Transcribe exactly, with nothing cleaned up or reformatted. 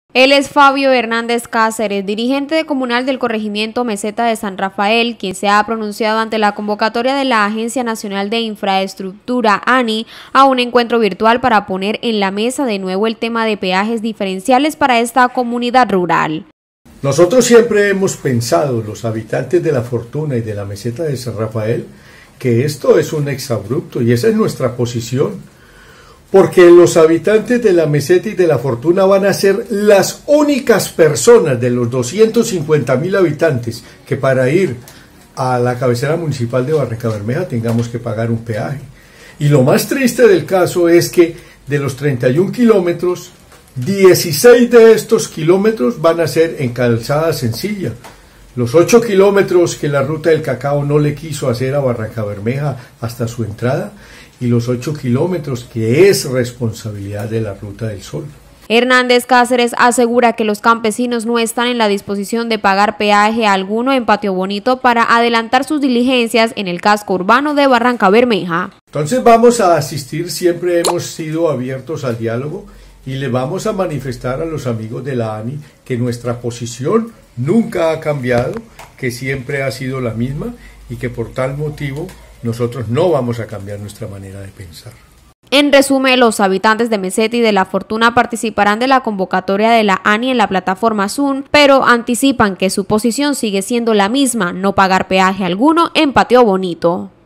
Él es Fabio Hernández Cáceres, dirigente comunal del corregimiento Meseta de San Rafael, quien se ha pronunciado ante la convocatoria de la Agencia Nacional de Infraestructura, A N I, a un encuentro virtual para poner en la mesa de nuevo el tema de peajes diferenciales para esta comunidad rural. Nosotros siempre hemos pensado, los habitantes de La Fortuna y de la Meseta de San Rafael, que esto es un exabrupto y esa es nuestra posición. Porque los habitantes de la Meseta y de La Fortuna van a ser las únicas personas de los doscientos cincuenta mil habitantes que para ir a la cabecera municipal de Barrancabermeja tengamos que pagar un peaje. Y lo más triste del caso es que de los treinta y un kilómetros, dieciséis de estos kilómetros van a ser en calzada sencilla. Los ocho kilómetros que la Ruta del Cacao no le quiso hacer a Barrancabermeja hasta su entrada, y los ocho kilómetros que es responsabilidad de la Ruta del Sol. Hernández Cáceres asegura que los campesinos no están en la disposición de pagar peaje alguno en Patio Bonito para adelantar sus diligencias en el casco urbano de Barrancabermeja. Entonces vamos a asistir, siempre hemos sido abiertos al diálogo y le vamos a manifestar a los amigos de la A N I que nuestra posición nunca ha cambiado, que siempre ha sido la misma y que por tal motivo nosotros no vamos a cambiar nuestra manera de pensar. En resumen, los habitantes de Meseta y de La Fortuna participarán de la convocatoria de la A N I en la plataforma Zoom, pero anticipan que su posición sigue siendo la misma, no pagar peaje alguno en Patio Bonito.